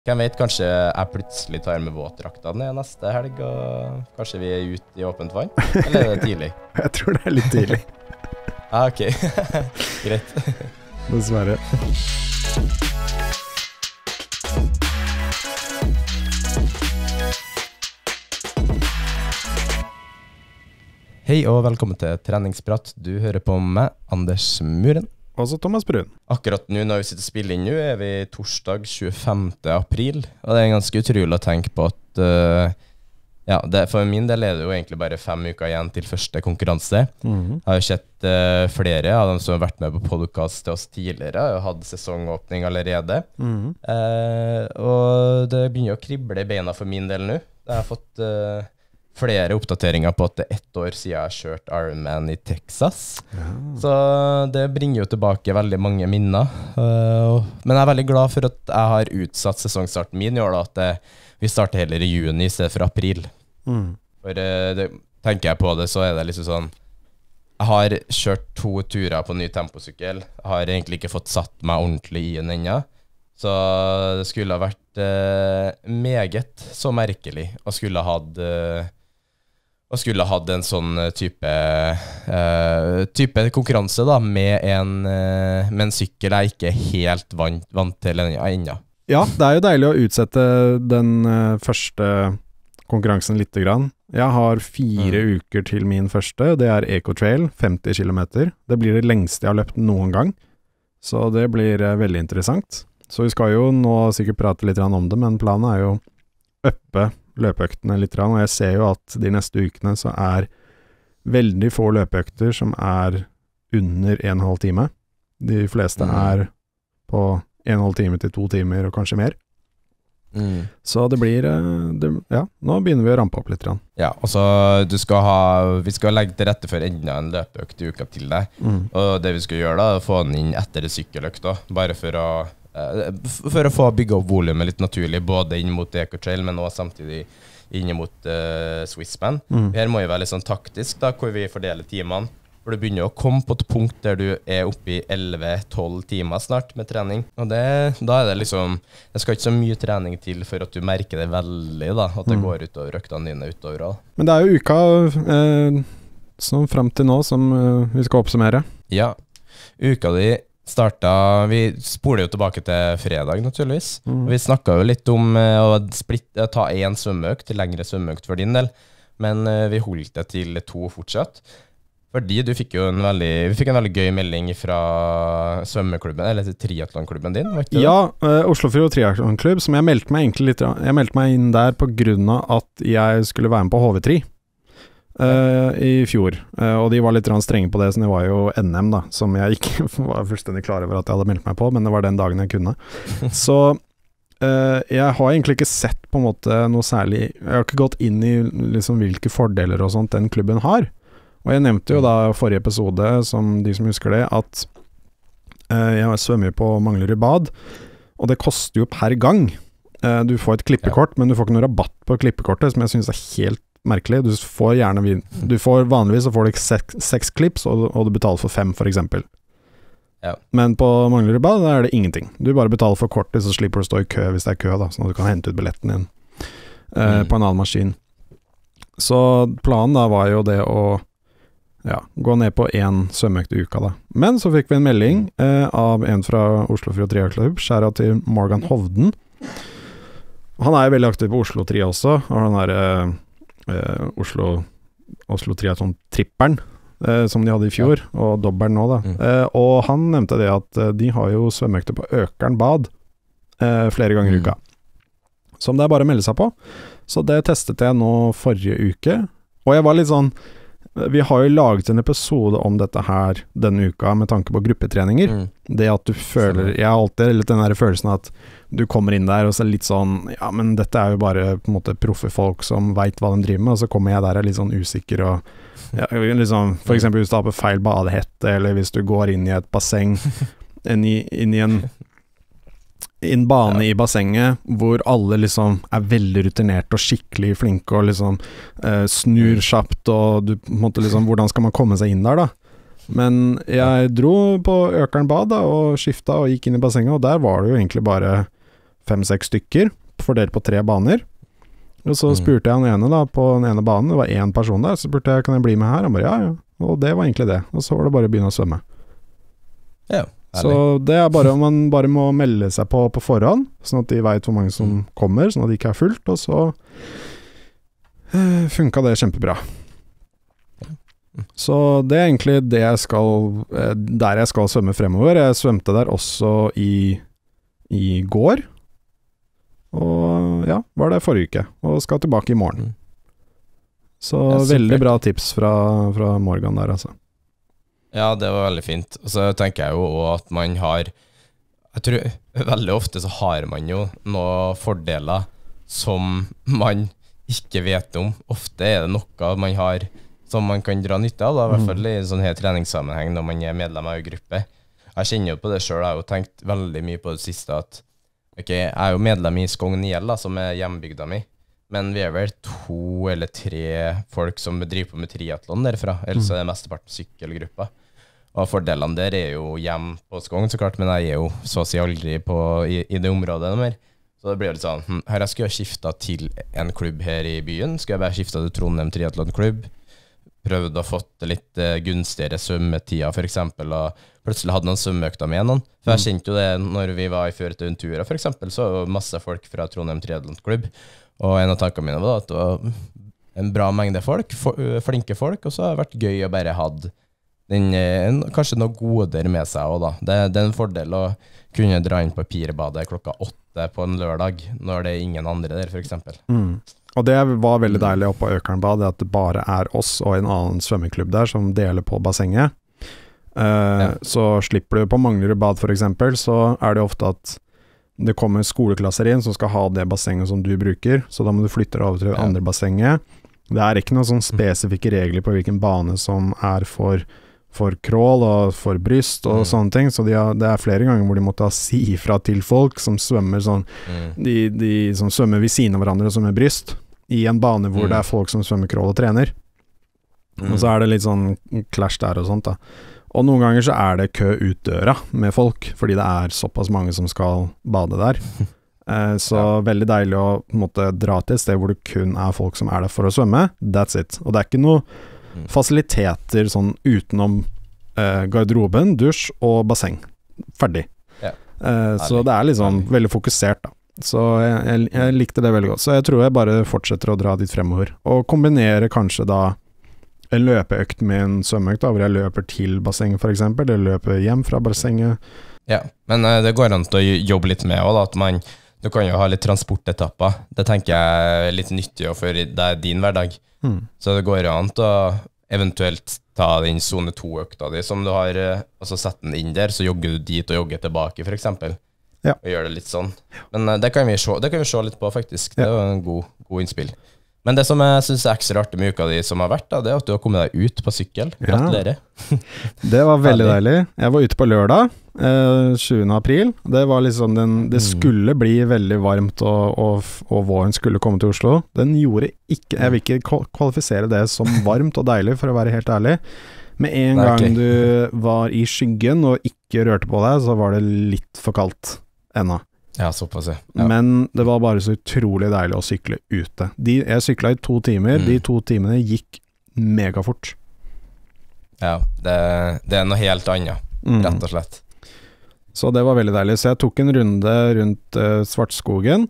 Hvem vet, kanskje jeg plutselig tar med våtdraktene neste helg, og kanskje vi ute I åpent vann? Eller det tidlig? Jeg tror det litt tidlig. Ok. Greit. Dessverre. Hei og velkommen til treningsprat. Du hører på meg, Anders Muren. Også Thomas Brun. Akkurat nå når vi sitter og spiller inn nå, vi torsdag 25. april. Og det ganske utrolig å tenke på at for min del det jo egentlig bare 5 uker igjen til første konkurranse. Jeg har jo sett flere av dem som har vært med på podcast til oss tidligere, og hatt sesongåpning allerede. Og det begynner å krible I beina for min del nå. Jeg har fått flere oppdateringer på at det 1 år siden jeg har kjørt Ironman I Texas. Så det bringer jo tilbake veldig mange minner. Men jeg veldig glad for at jeg har utsatt sesongstarten min I år, da, at vi starter heller I juni I stedet for april. For tenker jeg på det, så det liksom sånn, jeg har kjørt 2 turer på ny temposykkel. Jeg har egentlig ikke fått satt meg ordentlig I den enda. Så det skulle ha vært meget så merkelig å skulle ha hatt en sånn type konkurranse da, med en sykkel jeg ikke helt vant til enda. Ja, det jo deilig å utsette den første konkurransen litt grann. Jeg har 4 uker til min første. Det Eco Trail, 50 kilometer. Det blir det lengste jeg har løpt noen gang. Så det blir veldig interessant. Så vi skal jo nå sikkert prate litt om det, men planen jo øppe løpeøktene litt, og jeg ser jo at de neste ukene så veldig få løpeøkter som under 1,5 time. De fleste på 1,5 time til 2 timer og kanskje mer. Så det blir, nå begynner vi å rampe opp litt. Ja, og så vi skal legge til rette for enda en løpeøkt I uka til deg. Og det vi skal gjøre da, få den inn etter sykkeløkt da, bare for å få bygge opp volumet litt naturlig, både inn mot Eco Trail, men også samtidig inn mot Swissman. Her må jo være litt sånn taktisk da, hvor vi fordeler timene, for du begynner å komme på et punkt der du oppe I 11-12 timer snart med trening, og da det liksom, det skal ikke så mye trening til for at du merker det veldig da, at det går utover øktene dine utover da. Men det jo uka som frem til nå som vi skal oppsummere. Ja, uka di vi spoler jo tilbake til fredag naturligvis, og vi snakket jo litt om å ta en svømmeøkt til lengre svømmeøkt for din del, men vi holdt det til 2 fortsatt, fordi vi fikk en veldig gøy melding fra svømmeklubben, eller triathlonklubben din, var ikke det? Ja, Oslofjord Triathlonklubb, som jeg meldte meg egentlig jeg meldte meg inn der på grunn av at jeg skulle være med på HV3 I fjor, og de var litt strenge på det, så det var jo NM da, som jeg ikke var fullstendig klar over at jeg hadde meldt meg på, men det var den dagen jeg kunne. Så jeg har egentlig ikke sett på en måte noe særlig, jeg har ikke gått inn I liksom hvilke fordeler og sånt den klubben har, og jeg nevnte jo da forrige episode, som de som husker det, at jeg svømmer på Manglerud bad, og det koster jo per gang. Du får et klippekort, men du får ikke noe rabatt på klippekortet, som jeg synes helt merkelig. Vanligvis så får du ikke 6 klips, og du betaler for 5 for eksempel. Ja. Men på Manglerud bad, det det ingenting. Du bare betaler for kortet, så slipper du å stå I kø hvis det kø da, sånn at du kan hente ut billetten din på en annen maskin. Så planen da var jo det å gå ned på 1 svømmeøkt I uka da. Men så fikk vi en melding av en fra Oslofjord Triathlon, skjæra til Morgan Hovden. Han jo veldig aktiv på Oslo Tri også, og han Oslo Triathlon tripperen som de hadde I fjor, og dobberen nå da. Og han nevnte det at de har jo svømmeøkter på Økern bad flere ganger I uka, som det bare å melde seg på. Så det testet jeg nå forrige uke, og jeg var litt sånn, vi har jo laget en episode om dette her denne uka med tanke på gruppetreninger. Det at du føler, jeg har alltid litt den der følelsen at du kommer inn der og så litt sånn, ja, men dette jo bare på en måte proffe folk som vet hva de driver med, og så kommer jeg der litt sånn usikker og liksom, for eksempel hvis du har på feil badehette, eller hvis du går inn I et basseng, inn I en bane I bassenget, hvor alle liksom veldig rutinerte og skikkelig flinke og liksom snur kjapt, og du på en måte liksom, hvordan skal man komme seg inn der da? Men jeg dro på Økern bad da, og skiftet og gikk inn I bassenget, og der var det jo egentlig bare 5-6 stykker, fordelt på 3 baner. Og så spurte jeg han ene da, på den ene banen, det var en person der, så spurte jeg, kan jeg bli med her? Han bare, ja. Og det var egentlig det. Og så var det bare å begynne å svømme. Ja, så det bare om man bare må melde seg på forhånd, sånn at de vet hvor mange som kommer, sånn at det ikke er fullt, og så funket det kjempebra. Så det er egentlig det jeg skal, der jeg skal svømme fremover. Jeg svømte der også i går, og ja, var det forrige uke, og skal tilbake i morgen. Så veldig bra tips fra Morgan der, altså. Ja, det var veldig fint. Og så tenker jeg jo også at man har, jeg tror veldig ofte så har man jo noen fordeler som man ikke vet om. Ofte er det noe man har som man kan dra nytte av, da, i hvert fall i sånn her treningssammenheng når man er medlem av en gruppe. Jeg kjenner jo på det selv, jeg har jo tenkt veldig mye på det siste at ok, jeg er jo medlem i Skogn IL da, som er hjembygda mi, men vi er vel 2 eller 3 folk som driver på med triathlon derfra, ellers er det mesteparten sykkelgruppa. Og fordelene der er jo hjem på Skogn så klart, men jeg er jo så å si aldri i det området mer. Så det blir litt sånn, her jeg skulle ha skiftet til en klubb her i byen, skulle jeg bare skiftet til Trondheim Triathlonklubb, prøvd å fått litt gunstigere svømmetider for eksempel, og plutselig hadde noen svømmeøkter med noen. For jeg kjente jo det når vi var i Fuerteventura for eksempel, så var det masse folk fra Trondheim Triathlonklubb, og en av tankene mine var at det var en bra mengde folk, flinke folk, og så har det vært gøy å bare ha kanskje noe goder med seg også da. Det er en fordel å kunne dra inn på Pirbadet klokka 8 på en lørdag, når det er ingen andre der for eksempel. Og det var veldig deilig oppe på Økernbad, at det bare er oss og en annen svømmeklubb der som deler på bassenget. Så slipper du på Manglerud bad for eksempel, så er det ofte at det kommer skoleklasser inn som skal ha det bassenget som du bruker, så da må du flytte deg over til det andre bassenget. Det er ikke noen sånn spesifikke regler på hvilken bane som er for crawl og for bryst og sånne ting, så det er flere ganger hvor de måtte si ifra til folk som svømmer sånn, de som svømmer ved siden av hverandre og svømmer bryst, i en bane hvor det er folk som svømmer crawl og trener. Og så er det litt sånn clash der og sånt da. Og noen ganger så er det kø ut døra med folk, fordi det er såpass mange som skal bade der. Så veldig deilig å måtte dra til et sted hvor det kun er folk som er der for å svømme. That's it. Og det er ikke noe fasiliteter sånn utenom garderoben, dusj og basseng. Ferdig. Så det er liksom veldig fokusert da. Så jeg likte det veldig godt. Så jeg tror jeg bare fortsetter å dra dit fremover. Og kombinere kanskje da en løpeøkt med en svømmeøkt, hvor jeg løper til bassenget for eksempel, eller løper hjem fra bassenget. Ja, men det går an til å jobbe litt med også, da, at du kan jo ha litt transportetapper. Det tenker jeg er litt nyttig for det er din hverdag. Så det går an til å eventuelt ta den zone 2-økta di som du har, og så sette den inn der, så jogger du dit og jogger tilbake for eksempel. Og gjør det litt sånn. Men det kan vi se litt på faktisk. Det er jo en god innspill. Men det som jeg synes er ekstra artig med uka di som har vært da, det er at du har kommet deg ut på sykkel. Gratulerer. Det var veldig deilig. Jeg var ute på lørdag, 20. april. Det var liksom det skulle bli veldig varmt, og våren skulle komme til Oslo. Den gjorde ikke, jeg vil ikke kvalifisere det som varmt og deilig, for å være helt ærlig. Med en gang du var i skyggen og ikke rørte på deg, så var det litt for kaldt ennå. Ja, såpass, ja. Men det var bare så utrolig deilig å sykle ute. Jeg syklet i 2 timer, de 2 timene gikk megafort. Ja, det er noe helt annet, rett og slett. Så det var veldig deilig. Så jeg tok en runde rundt Svartskogen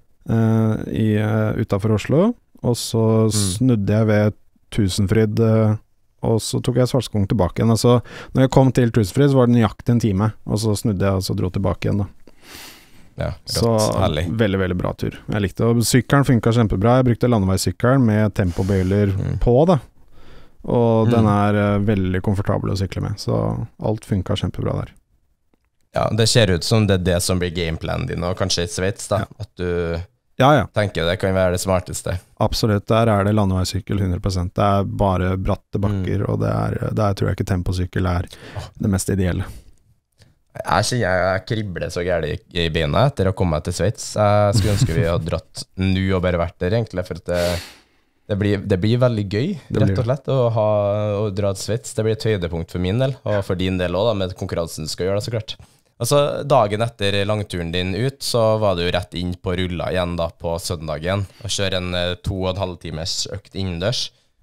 utenfor Oslo, og så snudde jeg ved Tusenfryd, og så tok jeg Svartskogen tilbake igjen. Altså, når jeg kom til Tusenfryd, så var det nøyaktig en time, og så snudde jeg og så dro tilbake igjen da. Ja, så veldig, veldig bra tur. Jeg likte det, og sykkelen funket kjempebra. Jeg brukte landeveissykkelen med tempobøyler på det, og den er veldig komfortabel å sykle med, så alt funket kjempebra der. Ja, det ser ut som det er det som blir gameplanen din, og kanskje i Sveits da, at du tenker det kan være det smarteste. Absolutt, der er det landeveissykkel 100%. Det er bare bratte bakker, og der tror jeg ikke temposykkel er det mest ideelle. Jeg kribler så gærlig i beina etter å komme til Sveits. Jeg skulle ønske vi hadde dratt nå og bare vært der egentlig, for at det blir veldig gøy, rett og slett, å dra til Sveits. Det blir et høydepunkt for min del, og for din del også da, med konkurransen du skal gjøre det så klart. Altså, dagen etter langturen din ut, så var du jo rett inn på rulla igjen da på søndagen, og kjøre en 2,5 timers økt innendørs.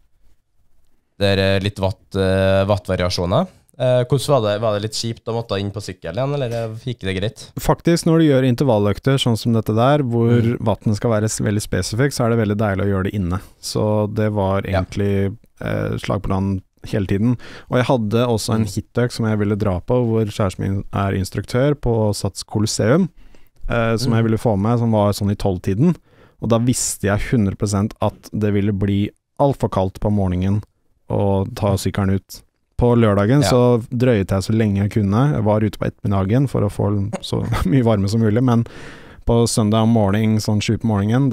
Det litt wattvariasjoner. Hvordan var det? Var det litt kjipt å måtte inn på sykkel igjen, eller gikk det greit? Faktisk, når du gjør intervalløkter sånn som dette der, hvor vatten skal være veldig spesifikk, så det veldig deilig å gjøre det inne. Så det var egentlig slag på land hele tiden. Og jeg hadde også en hitøk som jeg ville dra på, hvor kjæresten min instruktør på Sats Colosseum, som jeg ville få med, som var sånn i 12-tiden. Og da visste jeg 100% at det ville bli alt for kaldt på morgenen å ta sykkelen ut. På lørdagen så drøyet jeg så lenge jeg kunne. Jeg var ute på ettermiddagen for å få så mye varme som mulig, men på søndag morgen, sånn 7 på morgenen,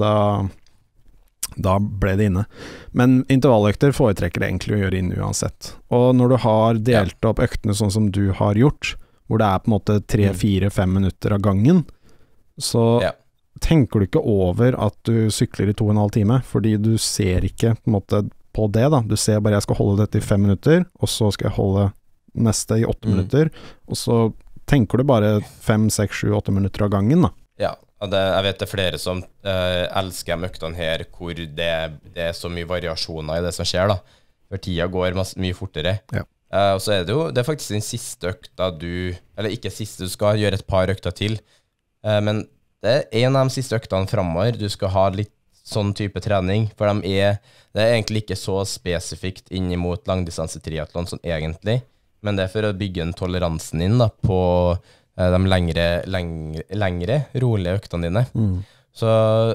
da ble det inne. Men intervalløkter foretrekker det egentlig å gjøre inne uansett. Og når du har delt opp øktene sånn som du har gjort, hvor det på en måte 3-4-5 minutter av gangen, så tenker du ikke over at du sykler i 2,5 timer, fordi du ser ikke på en måte på det da. Du ser bare jeg skal holde dette i 5 minutter, og så skal jeg holde neste i 8 minutter, og så tenker du bare 5, 6, 7, 8 minutter av gangen da. Ja, og jeg vet det flere som elsker de øktene her, hvor det så mye variasjoner i det som skjer da. For tida går mye fortere. Ja. Og så det jo, det faktisk den siste økta eller ikke siste, du skal gjøre et par økter til, men det en av de siste øktene fremover, du skal ha litt sånn type trening, for det egentlig ikke så spesifikt inn mot langdistanse-triathlon sånn egentlig, men det for å bygge en toleransen inn da, på de lengre, rolige øktene dine. Så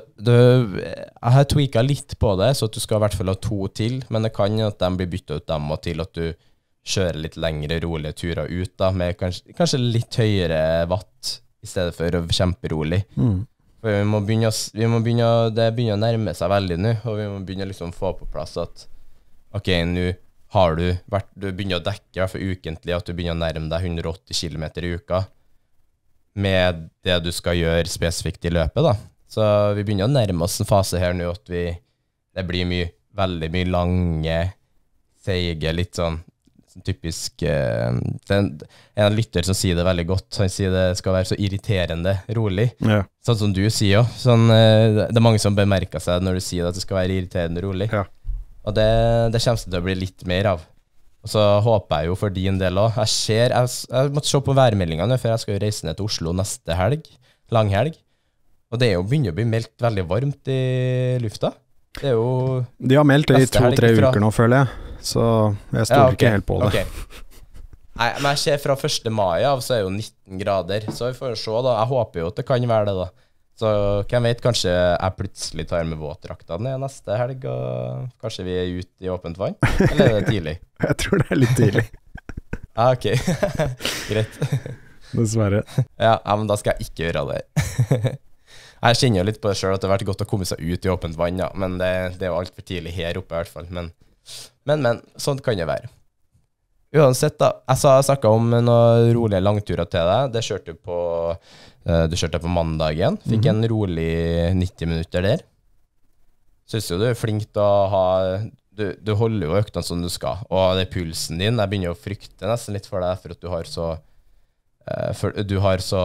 jeg har tweaket litt på det, så at du skal i hvert fall ha 2 til, men det kan jo at de blir byttet ut dem og til at du kjører litt lengre, rolige turer ut da, med kanskje litt høyere watt i stedet for å kjemperolig. For det begynner å nærme seg veldig nå, og vi må begynne liksom å få på plass at ok, nå har du begynner å dekke for ukentlig, at du begynner å nærme deg 180 kilometer i uka med det du skal gjøre spesifikt i løpet da. Så vi begynner å nærme oss en fase her nå at det blir veldig mye lange, seige, litt sånn typisk en lytter som sier det veldig godt. Han sier det skal være så irriterende rolig, sånn som du sier også. Det mange som bemerker seg når du sier at det skal være irriterende rolig, og det kommer til å bli litt mer av. Og så håper jeg jo for din del også. Jeg måtte se på værmeldingene, for jeg skal jo reise ned til Oslo neste helg, langhelg, og det jo begynner å bli meldt veldig varmt i lufta. Det jo de har meldt det i 2-3 uker nå, føler jeg. Så jeg stoler ikke helt på det. Nei, men jeg ser fra 1. mai av, så jo 19 grader. Så vi får se da. Jeg håper jo at det kan være det da. Så hvem vet, kanskje jeg plutselig tar med våtdraktene neste helg, og kanskje vi ute i åpent vann? Eller det tidlig? Jeg tror det litt tidlig. Ok. Greit. Dessverre. Ja, men da skal jeg ikke gjøre det. Jeg kjenner jo litt på det selv, at det har vært godt å komme seg ut i åpent vann, ja. Men det jo alt for tidlig her oppe i hvert fall. Men sånn kan det være. Uansett da, jeg snakket om noen rolige langturer til deg. Du kjørte på mandagen, fikk en rolig 90 minutter der. Synes jo du flink til å ha, du holder jo øktene som du skal, og det pulsen din, jeg begynner å frykte nesten litt for deg, for at du har så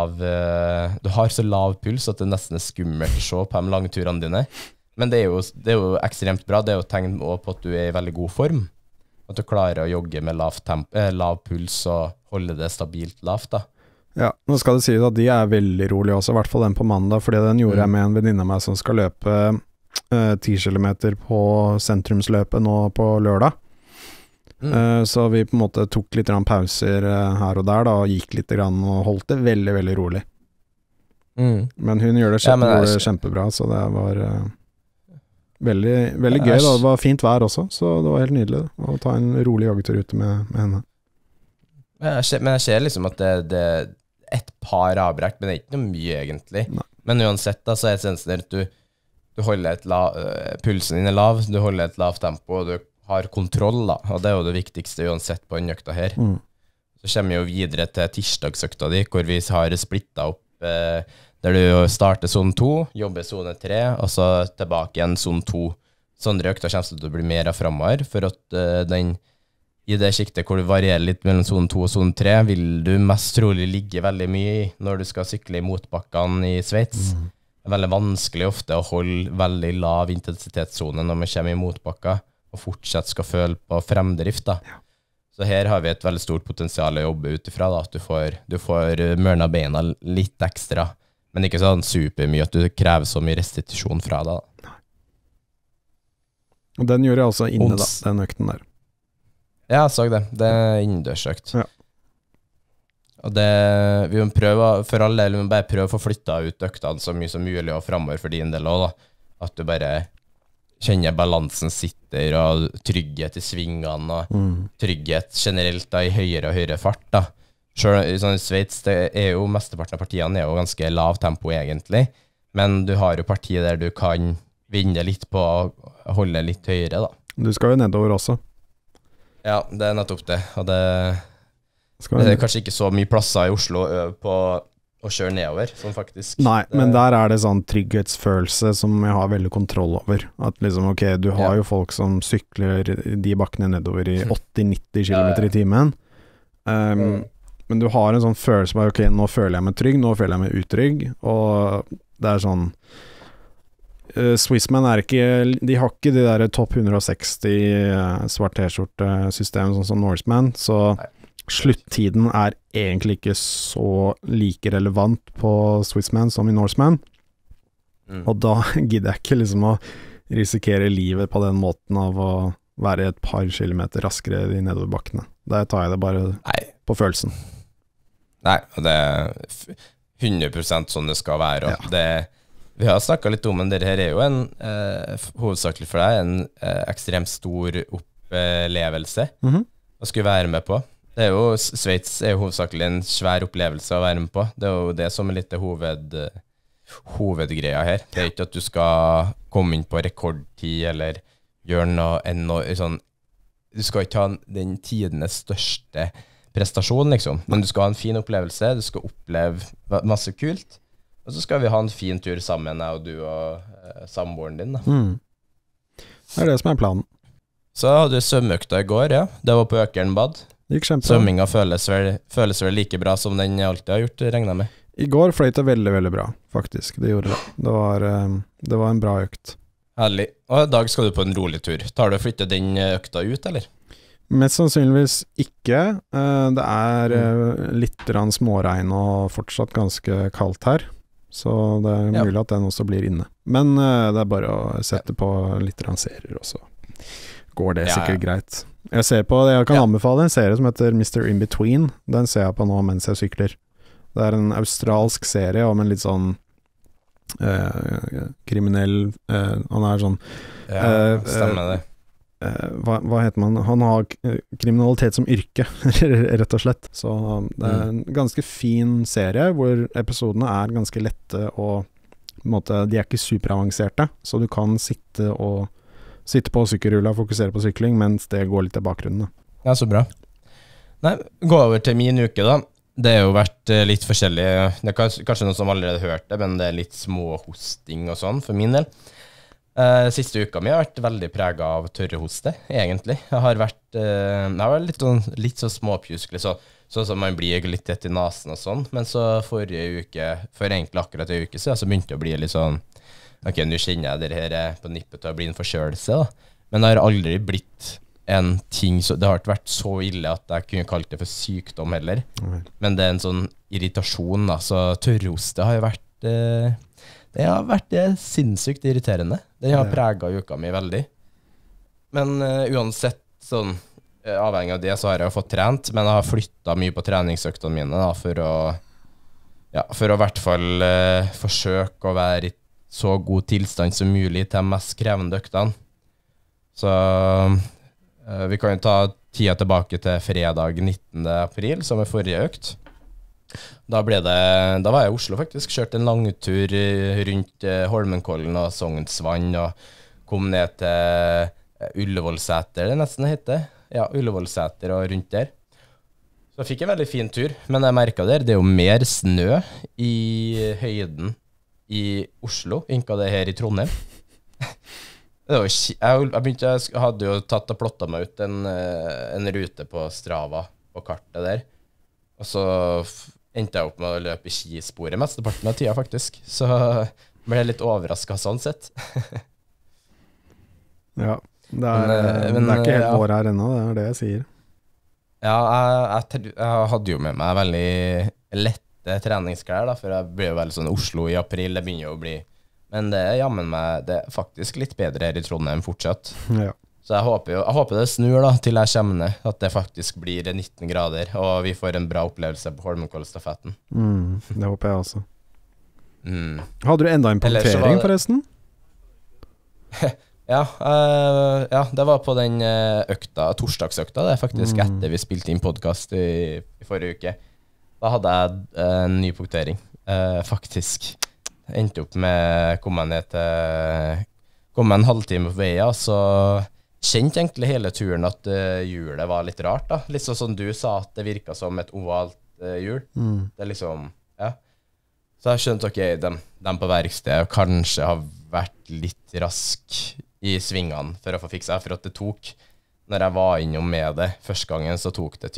lav puls at det nesten skummelt å se på de langturene dine. Men det er jo ekstremt bra. Det jo tegn på at du i veldig god form. At du klarer å jogge med lav puls og holde det stabilt lavt da. Ja, nå skal det sies at de veldig rolige også, i hvert fall den på mandag, fordi den gjorde jeg med en venninne av meg som skal løpe 10 kilometer på sentrumsløpet nå på lørdag. Så vi på en måte tok litt pauser her og der da, og gikk litt og holdt det veldig, veldig rolig. Men hun gjør det kjempebra, så det var veldig, veldig gøy da. Det var fint vær også, så det var helt nydelig da, å ta en rolig joggetur ute med henne. Men jeg ser liksom at det et par avbrekk, men det ikke noe mye egentlig. Nei. Men uansett da, så det sånn at du holder pulsen din lav, du holder et lavt tempo, og du har kontroll da, og det jo det viktigste uansett på den økta her. Så kommer vi jo videre til tirsdagsøkta di, hvor vi har splittet opp der du starter zone 2, jobber zone 3, og så tilbake igjen zone 2. Sånne økter kommer til å bli mer fremover, for at den i det skiktet hvor du varierer litt mellom zone 2 og zone 3, vil du mest trolig ligge veldig mye i når du skal sykle i motbakkene i Sveits. Det er veldig vanskelig ofte å holde veldig lav intensitetszone når man kommer i motbakka, og fortsatt skal føle på fremdrift da. Så her har vi et veldig stort potensial å jobbe utifra da, at du får mørna beina litt ekstra, men ikke sånn supermye at du krever så mye restitusjon fra deg da. Og den gjør jeg også inne da, den økten der. Ja, jeg så det. Det er innendørsøkt. Ja. Og det, vi må prøve, for alle del, vi må bare prøve å få flyttet ut øktene så mye som mulig og fremover for din del også da. At du bare kjenner balansen sitter, og trygghet i svingene, og trygghet generelt da, i høyere og høyere fart da. Selv i sånn Sveits, det er jo mesteparten av partiene er jo ganske lav tempo egentlig, men du har jo partier der du kan vinne litt på å holde litt høyere da. Du skal jo nedover også. Ja, det er nettopp det, og det er kanskje ikke så mye plasser i Oslo på å kjøre nedover, sånn faktisk. Nei, men der er det sånn trygghetsfølelse som jeg har veldig kontroll over. At liksom, ok, du har jo folk som sykler de bakkene nedover i 80-90 km i timen. Men du har en sånn følelse på, ok, nå føler jeg meg trygg, nå føler jeg meg utrygg, og det er sånn Swissman er ikke, de har ikke de der topp 160 svart t-skjorte-system sånn som Norseman, så sluttiden er egentlig ikke så like relevant på Swissman som i Norseman, og da gidder jeg ikke liksom å risikere livet på den måten av å være et par kilometer raskere i nedoverbakkene. Der tar jeg det bare på følelsen. Nei, det er 100% sånn det skal være, og vi har snakket litt om, men det her er jo en hovedsakelig for deg, en ekstremt stor opplevelse å skulle være med på. Det er jo, Sveits er jo hovedsakelig en svær opplevelse å være med på. Det er jo det som er litt hovedgreia her. Det er ikke at du skal komme inn på rekordtid, eller gjøre noe sånn, du skal ikke ha den tidenes største prestasjon, liksom. Men du skal ha en fin opplevelse, du skal oppleve masse kult, og så skal vi ha en fin tur sammen, jeg og du og samboeren din da. Det er det som er planen. Så hadde du svømmeøkta i går, ja. Det var på Økern bad. Gikk kjempebra. Svømminga føles vel like bra som den jeg alltid har gjort, regnet med. I går fløyt det veldig, veldig bra, faktisk. Det gjorde det. Det var en bra økt. Herlig. Og i dag skal du på en rolig tur. Tar du og flytter den økta ut, eller? Mest sannsynligvis ikke. Det er litt småregn og fortsatt ganske kaldt her. Så det er mulig at den også blir inne. Men det er bare å sette på litt serier, og så går det sikkert greit. Jeg kan anbefale en serie som heter Mr. In Between. Den ser jeg på nå mens jeg sykler. Det er en australsk serie om en litt sånn kriminell han er sånn stemmer det. Hva heter man? Han har kriminalitet som yrke, rett og slett. Så det er en ganske fin serie, hvor episodene er ganske lette, og på en måte, de er ikke superavanserte, så du kan sitte på sykkelrulla og fokusere på sykling, mens det går litt i bakgrunnen. Ja, så bra. Nei, gå over til min uke da. Det har jo vært litt forskjellig. Det er kanskje noen som allerede har hørt det, men det er litt små hosting og sånn, for min del. Siste uka mi har vært veldig preget av tørrehoste, egentlig. Jeg har vært litt så småpjuskelig, sånn som man blir litt tett i nasen og sånn. Men så for egentlig akkurat en uke siden, så begynte det å bli litt sånn, ok, nå kjenner jeg det her på nippet til å bli en forkjølelse da. Men det har aldri blitt en ting, det har ikke vært så ille at jeg kunne kalt det for sykdom heller. Men det er en sånn irritasjon da, så tørrehoste har jo vært... Det har vært sinnssykt irriterende. Den har preget uka mi veldig. Men uansett, sånn, avhengig av det, så har jeg fått trent, men jeg har flyttet mye på treningsøktene mine da, for å hvert fall forsøke å være i så god tilstand som mulig til de mest krevende øktene. Så vi kan jo ta tida tilbake til fredag 19. april, som er forrige økt. Da var jeg i Oslo faktisk, kjørte en langtur rundt Holmenkollen og Sognsvann, og kom ned til Ullevålseter, det nesten heter. Ja, Ullevålseter og rundt der. Så jeg fikk en veldig fin tur, men jeg merket det er jo mer snø i høyden i Oslo, enn hva det er her i Trondheim. Det var jeg hadde jo tatt og plottet meg ut en rute på Strava på kartet der, og så endte jeg opp med å løpe i skisporet mesteparten av tida faktisk, så ble jeg litt overrasket sånn sett. Ja, det er ikke helt vår her ennå, det er det jeg sier. Ja, jeg hadde jo med meg veldig lette treningsklær da, for jeg ble jo veldig sånn Oslo i april, det begynner jo å bli. Men det er faktisk litt bedre her i Trondheim fortsatt. Ja. Så jeg håper det snur da, til jeg kommer ned, at det faktisk blir 19 grader, og vi får en bra opplevelse på Holmenkollstafetten. Det håper jeg også. Hadde du enda en punktering forresten? Ja, det var på den torsdagsøkta, det er faktisk etter vi spilte inn podcast i forrige uke. Da hadde jeg en ny punktering, faktisk. Endte opp med kom en halvtime på veien, så kjente egentlig hele turen at hjulet var litt rart da. Litt sånn som du sa, at det virket som et ovalt hjul. Det liksom, ja. Så jeg skjønte, ok, de på verkstedet kanskje har vært litt rask i svingene for å få fiksa, for at det tok, når jeg var innom med det første gangen, så tok det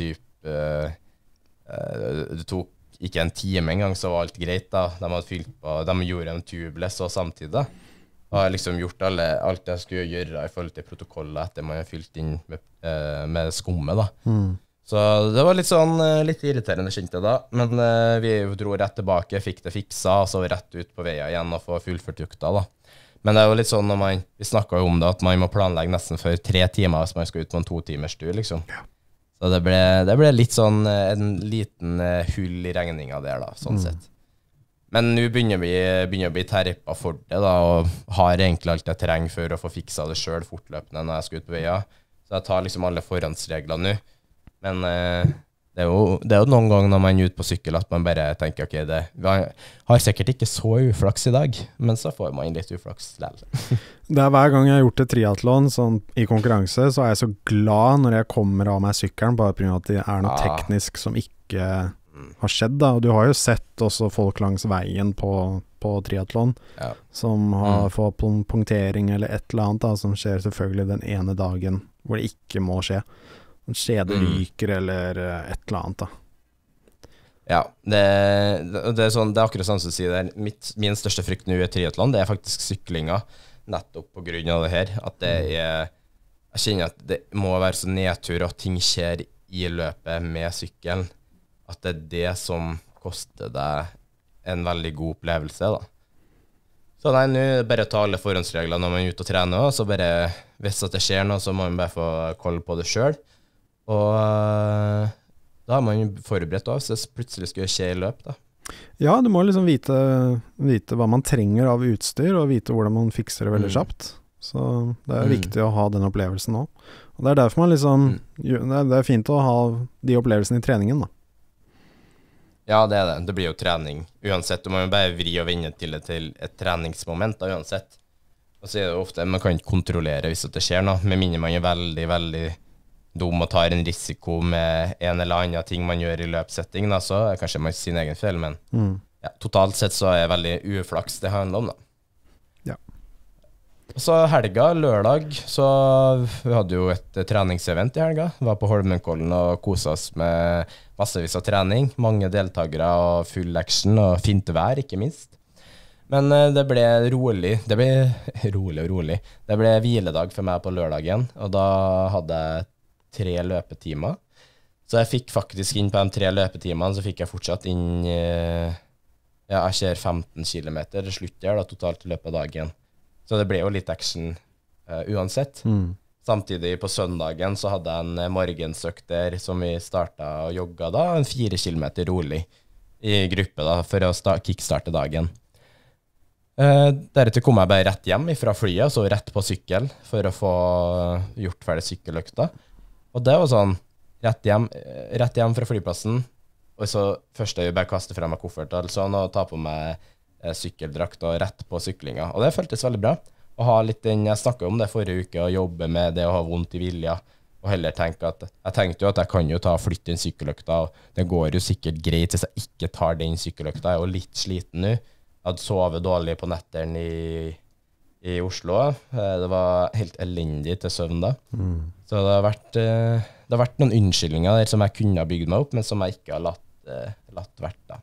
det tok ikke en time en gang, så var alt greit da. De hadde fylt på, de gjorde en tubeless og samtidig da. Og jeg liksom gjort alt jeg skulle gjøre i forhold til protokollet etter man hadde fylt inn med skummet da. Så det var litt irriterende kjente da, men vi dro rett tilbake, fikk det fiksa, og så rett ut på veien igjen og få fullført jukta da. Men det er jo litt sånn når vi snakket jo om det, at man må planlegge nesten for 3 timer hvis man skal ut på en 2 timers tur liksom. Ja. Så det ble litt sånn en liten hull i regninga der da, sånn sett. Men nå begynner vi å bli terpa for det da, og har egentlig alt jeg trenger for å få fiksa det selv fortløpende når jeg skal ut på veien. Så jeg tar liksom alle forhåndsregler nå. Men det er jo noen ganger når man er ute på sykkel at man bare tenker, ok, vi har sikkert ikke så uflaks i dag, men så får man litt uflaks selv. Det er hver gang jeg har gjort et triathlon sånn, i konkurranse, så er jeg så glad når jeg kommer av meg sykkelen, bare på grunn av at det er noe teknisk som ikke har skjedd da. Og du har jo sett også folk langs veien på triathlon som har fått punktering eller et eller annet da, som skjer selvfølgelig den ene dagen hvor det ikke må skje. En skjede ryker eller et eller annet da. Ja, det er akkurat sånn som du sier. Min største frykt nå i triathlon, det er faktisk syklinga, nettopp på grunn av det her. At jeg kjenner at det må være så nedtur at ting skjer i løpet med sykkelen, at det er det som koster deg en veldig god opplevelse da. Så nei, nå bare ta alle forhåndsregler når man er ute og trener, så bare hvis at det skjer noe, så må man bare få koll på det selv. Og da har man forberedt av, så plutselig skulle skje i løp da. Ja, du må liksom vite hva man trenger av utstyr, og vite hvordan man fikser det veldig kjapt. Så det er viktig å ha den opplevelsen nå. Og det er derfor man liksom, det er fint å ha de opplevelsene i treningen da. Ja, det er det. Det blir jo trening uansett. Du må jo bare vri og vende til et treningsmoment da, uansett. Og så er det ofte, man kan ikke kontrollere hvis det skjer noe, med mindre man er veldig, veldig dum og tar en risiko med en eller annen ting man gjør i løpssetting, da, så er kanskje man sin egen feil, men ja, totalt sett så er det veldig uflaks det handler om da. Ja. Og så helga, lørdag, så vi hadde jo et treningsevent i helga. Vi var på Holmenkollen og koset oss med massevis av trening, mange deltakere og full action og fint vær, ikke minst. Men det ble rolig. Det ble hviledag for meg på lørdagen, og da hadde jeg 3 løpetimer. Så jeg fikk faktisk inn på de 3 løpetimene, så fikk jeg fortsatt inn, jeg kjører 15 kilometer, slutt der da, totalt i løpet av dagen. Så det ble jo litt action uansett. Samtidig på søndagen så hadde jeg en morgensøkt der som vi startet å jogge da, en 4 kilometer rolig i gruppe da, for å kickstarte dagen. Deretter kom jeg bare rett hjem fra flyet, så rett på sykkel for å få gjort ferdig sykkeløkta. Og det var sånn, rett hjem fra flyplassen, og så først jeg bare kastet frem meg koffert og sånn, og ta på meg sykkeldrakt og rett på syklinga. Og det føltes veldig bra. Å ha litt jeg snakket om det forrige uke, å jobbe med det å ha vondt i vilja, og heller tenke at, jeg tenkte jo at jeg kan jo flytte den sykkeløkta, og det går jo sikkert greit hvis jeg ikke tar den sykkeløkta. Jeg er jo litt sliten nå. Jeg hadde sovet dårlig på netteren i Oslo. Det var helt elendig til søvn da. Så det har vært noen unnskyldninger der som jeg kunne ha bygd meg opp, men som jeg ikke har latt vært da.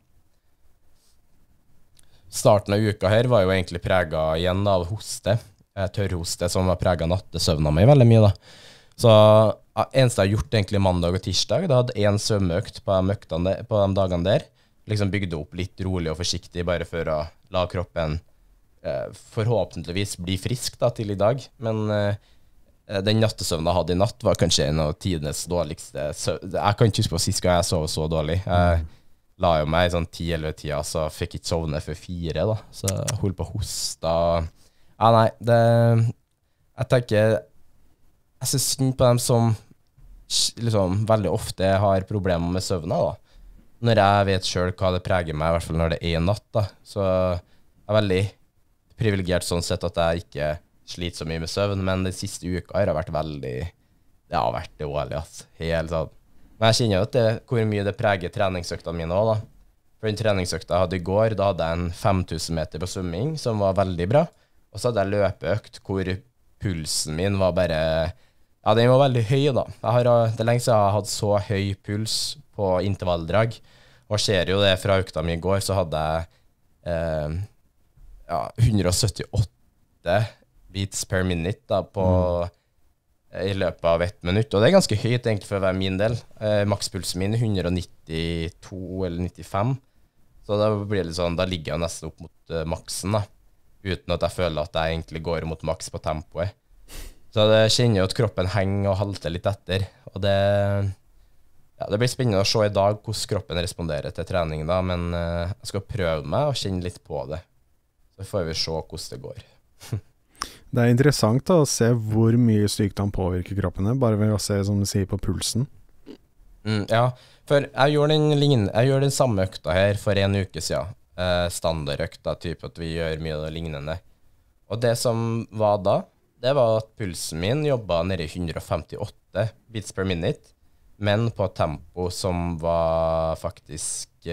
Starten av uka her var jo egentlig preget igjen av hoste. Tørrhoste som var preget nattesøvna meg veldig mye da. Så eneste jeg har gjort egentlig mandag og tirsdag, da hadde en svømmeøkt på de dagene der. Liksom bygde opp litt rolig og forsiktig, bare for å la kroppen forhåpentligvis bli frisk da, til i dag. Men den nattesøvnen jeg hadde i natt var kanskje en av tidenes dårligste. Jeg kan ikke huske på sist gang jeg sov så dårlig. Jeg la jo meg sånn 10-11-tida, så fikk ikke sovne for 4 da. Så jeg holdt på å hoste. Ja, nei, jeg tenker, jeg synes synd på dem som liksom veldig ofte har problemer med søvna da. Når jeg vet selv hva det preger meg, i hvert fall når det er natt da, så jeg er veldig privilegert sånn sett at jeg ikke sliter så mye med søvn, men de siste uka har det vært dårlig, altså. Helt sånn. Men jeg kjenner jo at hvor mye det preger treningsøktene mine også da. For den treningsøkta jeg hadde i går, da hadde jeg en 5000 meter på svømming, som var veldig bra. Og så hadde jeg løpeøkt hvor pulsen min var bare, ja, den var veldig høy da. Det er lenge siden jeg har hatt så høy puls på intervalldrag. Og ser jo det fra økta mi i går, så hadde jeg 178 beats per minute da, i løpet av 1 minutt. Og det er ganske høyt egentlig for å være min del. Makspulsen min 192 eller 95. Så da blir det sånn, da ligger jeg nesten opp mot maksen da. Uten at jeg føler at jeg egentlig går mot maks på tempoet. Så det kjenner jo at kroppen henger og halter litt etter. Og det blir spennende å se i dag hvordan kroppen responderer til trening da, men jeg skal prøve meg og kjenne litt på det. Så får vi se hvordan det går. Det er interessant da, å se hvor mye sykdom påvirker kroppene, bare ved å se, som du sier, på pulsen. Ja, for jeg gjør den samme økta her for 1 uke siden. Standardøkta, typ at vi gjør mye av det lignende. Og det som var da, det var at pulsen min jobbet nede i 158 beats per minute, men på tempo som var faktisk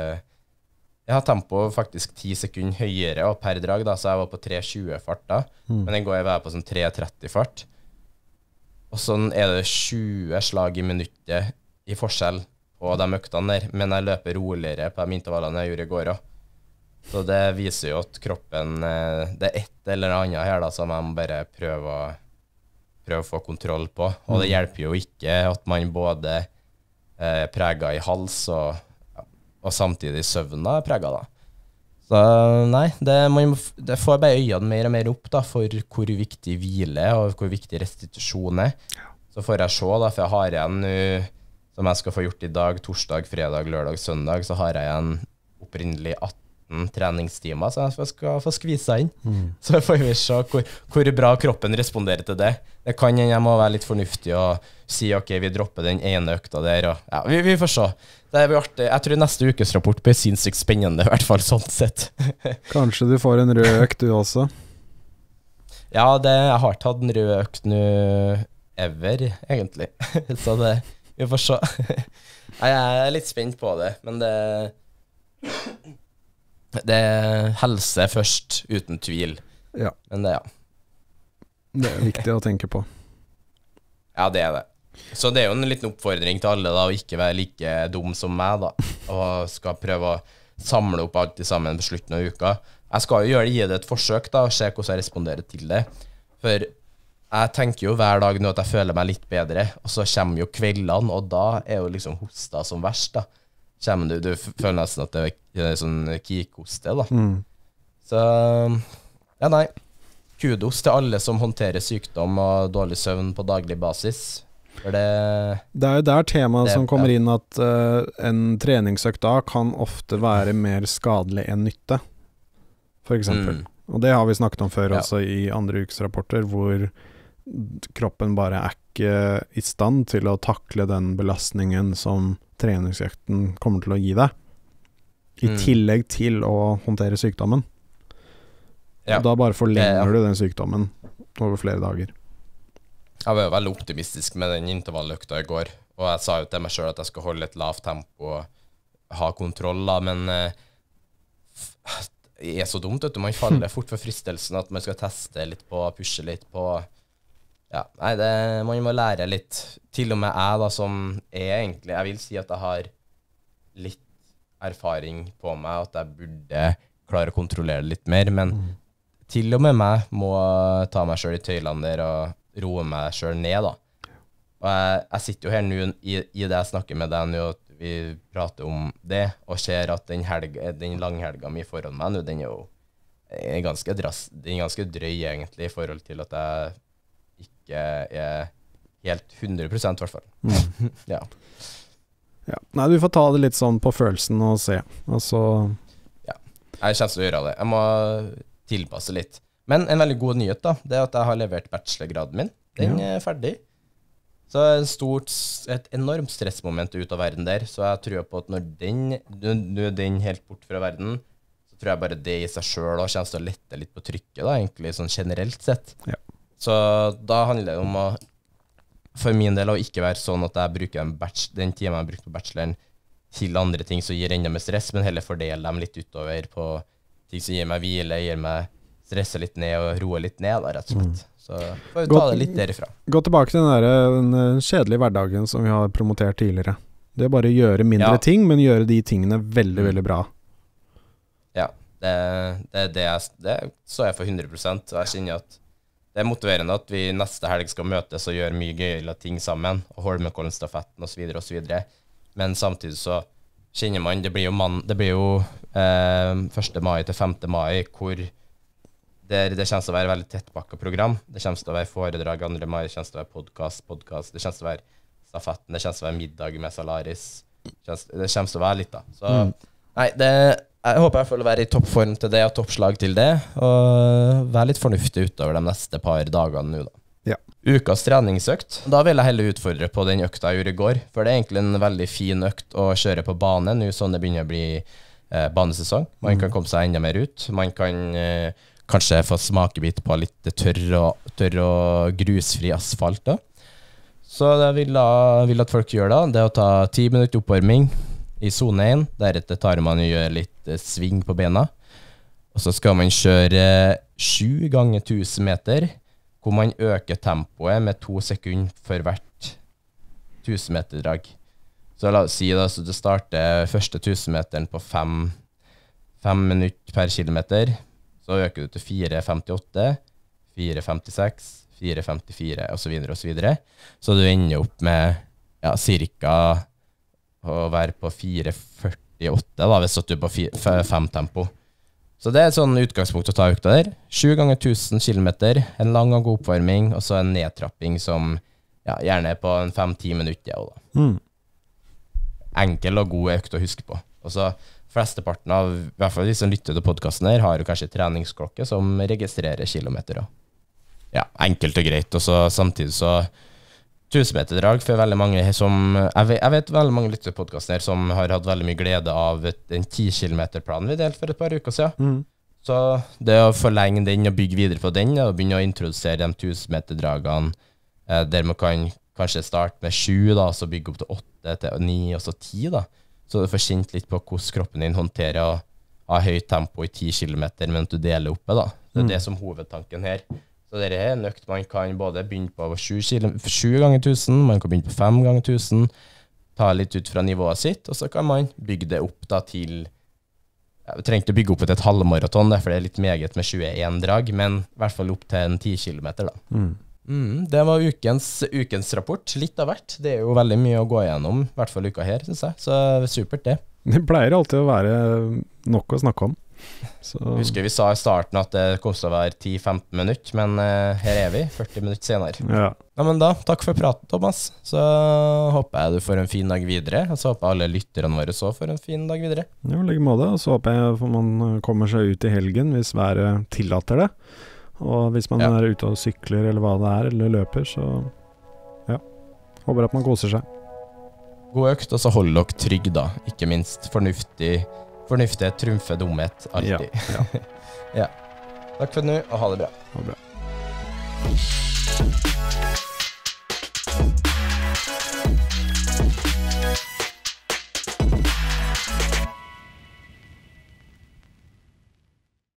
tempo faktisk 10 sekunder høyere og per drag da, så jeg var på 3.20 fart da, men den går jeg på sånn 3.30 fart. Og sånn det 20 slag i minuttet i forskjell på de øktene der, men jeg løper roligere på de intervallene jeg gjorde i går også. Så det viser jo at kroppen, det et eller annet her da, som jeg må bare prøve å få kontroll på. Og det hjelper jo ikke at man både preger i hals og samtidig søvna preger da. Så nei, det får bare øynene mer og mer opp da, for hvor viktig hvile og hvor viktig restitusjon er. Så får jeg se da, for jeg har igjen nå, som jeg skal få gjort i dag, torsdag, fredag, lørdag, søndag, så har jeg igjen opprinnelig 18 treningstimer, så jeg skal få skvise inn. Så får vi se hvor bra kroppen responderer til det. Det kan jeg må være litt fornuftig og si, ok, vi dropper den ene økta der, og ja, vi får se. Det blir artig. Jeg tror neste ukes rapport blir sinnssykt spennende, i hvert fall sånn sett. Kanskje du får en rød økt du også? Ja, jeg har tatt en rød økt nå ever, egentlig. Så vi får se. Jeg er litt spent på det, men det er helse først, uten tvil. Ja. Men det er viktig å tenke på. Ja, det er det. Så det er jo en liten oppfordring til alle da, å ikke være like dum som meg da, og skal prøve å samle opp alt sammen på slutten av uka. Jeg skal jo gi det et forsøk da, og se hvordan jeg responderer til det. For jeg tenker jo hver dag nå at jeg føler meg litt bedre, og så kommer jo kveldene, og da er jo liksom hosta som verst da. Du føler nesten at det er sånn kikhoste da. Så ja, nei, kudos til alle som håndterer sykdom og dårlig søvn på daglig basis. For det er jo der temaet som kommer inn at en treningsøkt da kan ofte være mer skadelig enn nytte, for eksempel. Og det har vi snakket om før også i andre ukes rapporter, hvor kroppen bare er ikke i stand til å takle den belastningen som treningsøkten kommer til å gi deg, i tillegg til å håndtere sykdommen. Og da bare forlenger du den sykdommen over flere dager. Jeg var jo veldig optimistisk med den intervalløkta i går, og jeg sa jo til meg selv at jeg skal holde et lavt tempo og ha kontroll da, men så dumt, vet du. Man faller fort for fristelsen at man skal teste litt på, pushe litt på. Ja, nei, man må lære litt. Til og med jeg da, som egentlig, jeg vil si at jeg har litt erfaring på meg, at jeg burde klare å kontrollere litt mer, men til og med meg må ta meg selv i tøylene der og roe meg selv ned da. Og jeg sitter jo her nå i det jeg snakker med deg nå, vi prater om det, og ser at den langhelga mi foran meg nå, den er ganske drøy egentlig, i forhold til at jeg ikke er helt 100% i hvert fall. Ja. Nei, du får ta det litt sånn på følelsen og se. Altså... Ja, jeg kjenner til å gjøre det. Jeg må tilpasse litt. Men en veldig god nyhet da, det er at jeg har levert bachelorgraden min. Den er ferdig. Så et enormt stressmoment ut av verden der, så jeg tror på at når den helt bort fra verden, så tror jeg bare det i seg selv og kommer til å lette litt på trykket da, egentlig sånn generelt sett. Ja. Så da handler det om for min del å ikke være sånn at jeg bruker den tiden jeg har brukt på bacheloren til andre ting som gir enda mer stress, men heller fordele dem litt utover på ting som gir meg hvile, gir meg stresse litt ned og roe litt ned da, rett og slett. Så får vi ta det litt derifra. Gå tilbake til den kjedelige hverdagen som vi har promotert tidligere. Det er bare å gjøre mindre ting, men gjøre de tingene veldig, veldig bra. Ja, det så jeg for 100%, og jeg kjenner at det er motiverende at vi neste helg skal møtes og gjøre mye gøyere ting sammen, og Holmenkollen-stafetten og så videre og så videre. Men samtidig så kjenner man, det blir jo 1. mai til 5. mai, hvor det kommer til å være veldig tettpakket program. Det kommer til å være foredrag 2. mai, det kommer til å være podcast, det kommer til å være stafetten, det kommer til å være middag med Salaris. Det kommer til å være litt da. Så nei, jeg håper jeg får være i toppform til det, og toppslag til det, og være litt fornuftig utover de neste par dagene nå da. Ja. Ukas treningsøkt. Da vil jeg heller utfordre på den økta jeg gjorde i går, for det er egentlig en veldig fin økt å kjøre på bane nå, sånn det begynner å bli banesesong. Man kan komme seg enda mer ut. Man kan kanskje få smakebit på litt tørr og grusfri asfalt da. Så det vil at folk gjør da, det er å ta 10 minutter oppvarming i zone 1, deretter tar man og gjør litt sving på bena, og så skal man kjøre 7 ganger 1000 meter, hvor man øker tempoet med 2 sekunder for hvert 1000 meter drag. Så la oss si da, så du starter første 1000 meteren på 5 minutter per kilometer, så øker du til 4,58, 4,56, 4,54 og så videre og så videre. Så du ender opp med cirka å være på 4,48 da, hvis du er på 5 tempo. Så det er et sånn utgangspunkt å ta økta der. 7 ganger 1000 kilometer, en lang og god oppvarming, og så en nedtrapping som gjerne er på 5-10 minutter. Ja, enkel og god økt å huske på. Og så flesteparten av, i hvert fall de som lytter til podcasten her, har jo kanskje treningsklokke som registrerer kilometer. Ja, enkelt og greit. Og så samtidig så 1000 meter drag for veldig mange som, jeg vet veldig mange lytter til podcasten her som har hatt veldig mye glede av den 10 kilometer-planen vi delte for et par uker siden. Så det å forlenge den og bygge videre på den, og begynne å introdusere de 1000 meter dragene, der man kan kanskje starte med 7 da, så bygge opp til 8 til 9 og så 10 da. Så du får kjent litt på hvordan kroppen din håndterer å ha høyt tempo i 10 kilometer, men du deler oppe da. Det er det som hovedtanken her. Så det er en økt man kan både begynne på 7 ganger 1000, man kan begynne på 5 ganger 1000, ta litt ut fra nivået sitt, og så kan man bygge det opp da til, vi trenger ikke bygge opp til et halvmaraton, for det er litt meget med 21 drag, men i hvert fall opp til en 10 kilometer da. Det var ukens rapport, litt av hvert. Det er jo veldig mye å gå igjennom, i hvert fall uka her, synes jeg. Så supert det. Det pleier alltid å være nok å snakke om. Så. Husker vi sa i starten at det kom til å være 10-15 minutter, men her er vi, 40 minutter senere. Ja, men da, takk for praten, Thomas. Så håper jeg du får en fin dag videre, og så håper jeg alle lytterne våre så får en fin dag videre. Ja, i like måte, og så håper jeg man kommer seg ut i helgen hvis været tillater det. Og hvis man er ute og sykler eller hva det er, eller løper, så håper at man koser seg. God økt, og så hold dere trygg da, ikke minst fornuftig trumfe dumhet alltid. Ja. Takk for nå, og ha det bra. Ha det bra.